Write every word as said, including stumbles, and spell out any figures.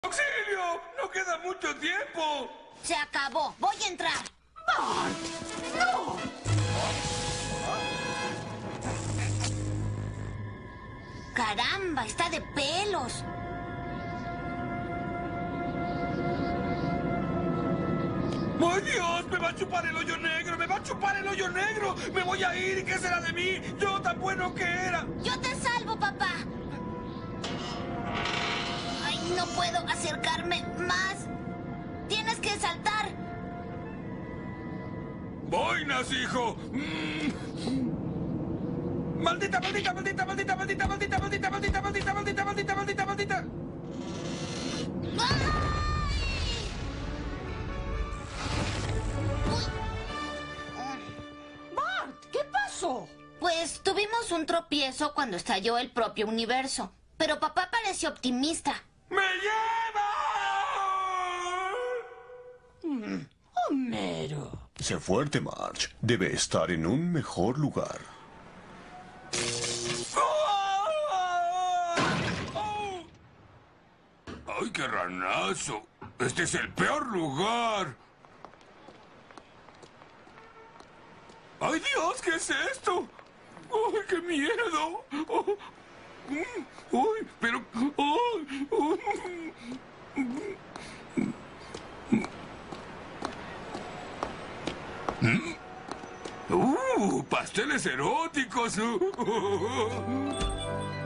¡Auxilio! ¡No queda mucho tiempo! Se acabó. Voy a entrar. ¡Bart! ¡No! Caramba, está de pelos. ¡Ay, Dios! ¡Me va a chupar el hoyo negro! ¡Me va a chupar el hoyo negro! ¡Me voy a ir! ¿Y qué será de mí? ¡Yo tan bueno que era! Yo te salvo, papá. Ay, no puedo acercarme más. Tienes que saltar. ¡Boinas, hijo! Mm. ¡Maldita, maldita, maldita, maldita, maldita, maldita, maldita, maldita, maldita, maldita, maldita, maldita, maldita! ¡Ay! Uy. ¡Bart! ¿Qué pasó? Pues tuvimos un tropiezo cuando estalló el propio universo. Pero papá pareció optimista. ¡Me lleva! Mm, Homero. Sé fuerte, Marge. Debe estar en un mejor lugar. ¡Ay, qué ranazo! ¡Este es el peor lugar! ¡Ay, Dios! ¿Qué es esto? ¡Ay, qué miedo! Oh, mm, ¡Uy! Pero... Oh, oh, mm. ¡Uh! ¡Pasteles eróticos!